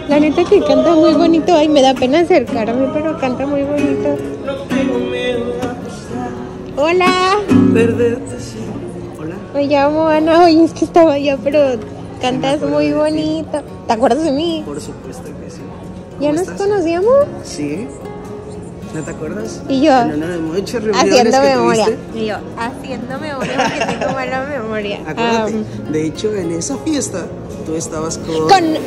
La neta que canta muy bonito. Ay, me da pena acercarme, pero canta muy bonito. Hola. Hola. Me llamo Ana. Oye, es que estaba allá, pero cantas muy bonito. ¿Te acuerdas de mí? Por supuesto que sí. ¿Ya nos conocíamos? Sí. ¿No te acuerdas? Y yo, en una de muchas reuniones haciendo que memoria. tuviste. Y yo, haciendo memoria porque tengo mala memoria. Acuérdate. De hecho, en esa fiesta, tú estabas con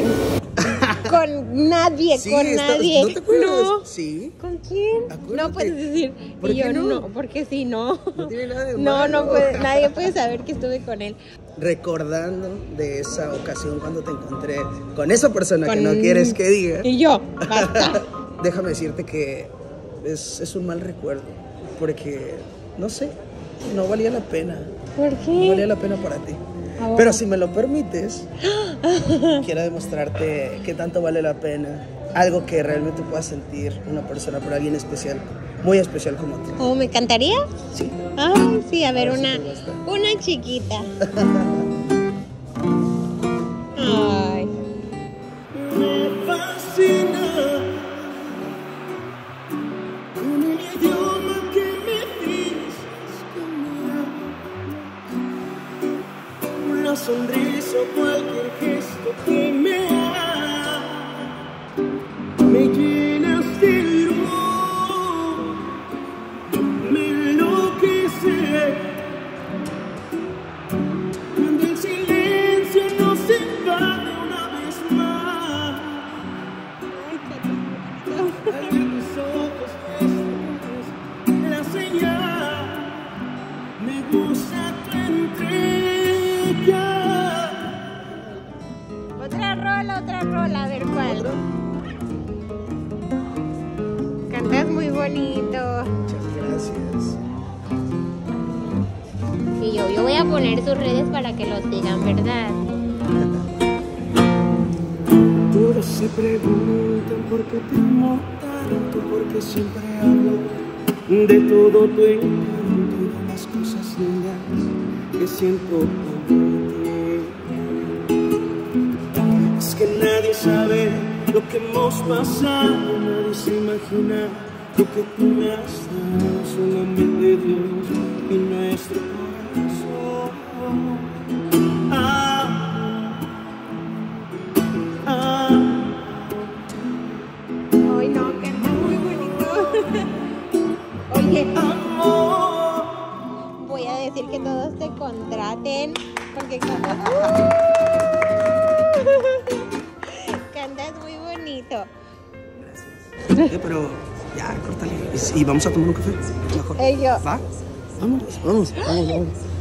nadie, sí, con nadie. ¿No te acuerdas? No. Sí. ¿Con quién? Acuérdate. No puedes decir. ¿Por Y yo qué no? no, porque sí, no. No tiene nada de No, malo. no puede, nadie puede saber que estuve con él. Recordando de esa ocasión cuando te encontré con esa persona que no quieres que diga. Y yo, basta. Déjame decirte que es un mal recuerdo. Porque, no sé, no valía la pena. ¿Por No qué? valía la pena para ti. Oh. Pero si me lo permites, quiero demostrarte que tanto vale la pena. Algo que realmente pueda sentir una persona por alguien especial, muy especial como tú. ¿Oh, me encantaría? Sí. Ay, sí, a ver, A ver si te gusta. una chiquita. Ay. Me fascina con el idioma que me dices cambiar. Una sonrisa o cualquier gesto que me haga, me llenas de luz, me enloquece. Cuando el silencio nos invade una vez más. Al ver tus ojos es la señal. Me gusta tu entrega. Otra rola, a ver cuál. Cantas muy bonito. Muchas gracias. Y yo voy a poner sus redes para que lo sigan, ¿verdad? Todos se preguntan por qué te amo tanto, porque siempre hablo de todo tu encanto y de las cosas lindas que siento por ti. Es que nadie sabe lo que hemos pasado, nadie se imagina lo que tú me has dado, solamente Dios y nuestro corazón. Ay, no, canta muy bonito. Oye, voy a decir que todos te contraten porque cantas muy bonito. Gracias. Pero ya, córtale. Y vamos a tomar un café. Mejor. Yo. ¿Va? Vámonos.